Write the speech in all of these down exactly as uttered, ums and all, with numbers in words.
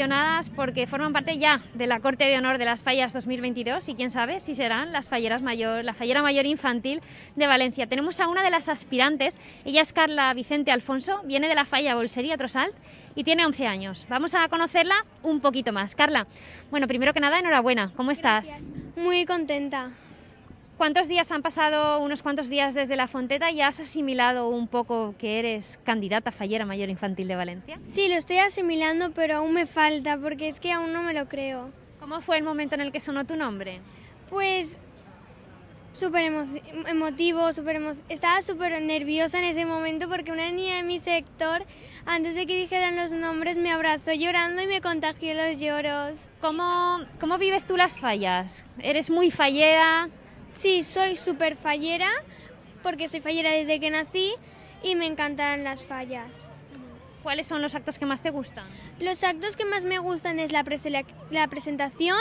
ilusionadas porque forman parte ya de la Corte de Honor de las Fallas dos mil veintidós y quién sabe si serán las falleras mayor, la fallera mayor infantil de Valencia. Tenemos a una de las aspirantes, ella es Carla Vicente Alfonso, viene de la falla Bolsería Trosalt y tiene once años. Vamos a conocerla un poquito más. Carla, bueno, primero que nada, enhorabuena, ¿cómo estás? Gracias. Muy contenta. ¿Cuántos días han pasado, unos cuantos días desde la Fonteta, y has asimilado un poco que eres candidata a fallera mayor infantil de Valencia? Sí, lo estoy asimilando, pero aún me falta, porque es que aún no me lo creo. ¿Cómo fue el momento en el que sonó tu nombre? Pues súper emo emotivo, súper emo estaba súper nerviosa en ese momento porque una niña de mi sector, antes de que dijeran los nombres, me abrazó llorando y me contagió los lloros. ¿Cómo, cómo vives tú las fallas? ¿Eres muy fallera? Sí, soy súper fallera, porque soy fallera desde que nací y me encantan las fallas. ¿Cuáles son los actos que más te gustan? Los actos que más me gustan es la, la presentación,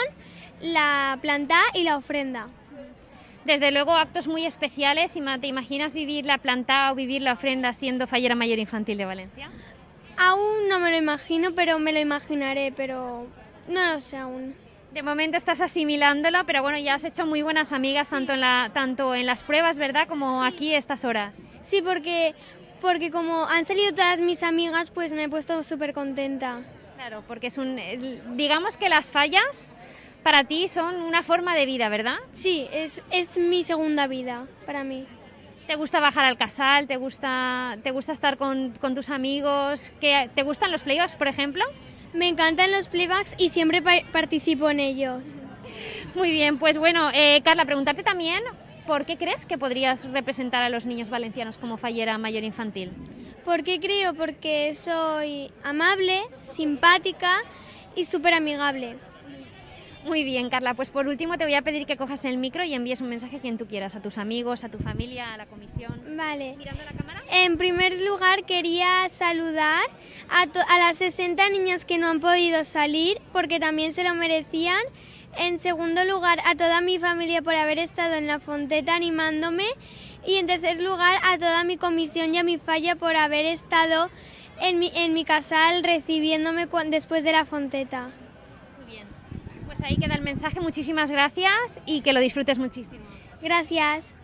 la planta y la ofrenda. Desde luego actos muy especiales. ¿Te imaginas vivir la planta o vivir la ofrenda siendo fallera mayor infantil de Valencia? Aún no me lo imagino, pero me lo imaginaré, pero no lo sé aún. De momento estás asimilándolo, pero bueno, ya has hecho muy buenas amigas, sí, tanto, en la, tanto en las pruebas, ¿verdad?, como sí, aquí estas horas. Sí, porque, porque como han salido todas mis amigas, pues me he puesto súper contenta. Claro, porque es un, digamos que las fallas para ti son una forma de vida, ¿verdad? Sí, es, es mi segunda vida para mí. ¿Te gusta bajar al casal? ¿Te gusta, te gusta estar con, con tus amigos? ¿Qué, ¿Te gustan los playbacks, por ejemplo? Me encantan los playbacks y siempre pa participo en ellos. Muy bien, pues bueno, eh, Carla, preguntarte también, ¿por qué crees que podrías representar a los niños valencianos como fallera mayor infantil? ¿Por qué creo? Porque soy amable, simpática y súper amigable. Muy bien, Carla, pues por último te voy a pedir que cojas el micro y envíes un mensaje a quien tú quieras, a tus amigos, a tu familia, a la comisión. Vale. ¿Mirando la cámara? En primer lugar quería saludar a, a las sesenta niñas que no han podido salir porque también se lo merecían. En segundo lugar, a toda mi familia por haber estado en la Fonteta animándome. Y en tercer lugar, a toda mi comisión y a mi falla por haber estado en mi, en mi casal recibiéndome después de la Fonteta. Muy bien. Pues ahí queda el mensaje. Muchísimas gracias y que lo disfrutes muchísimo. Gracias.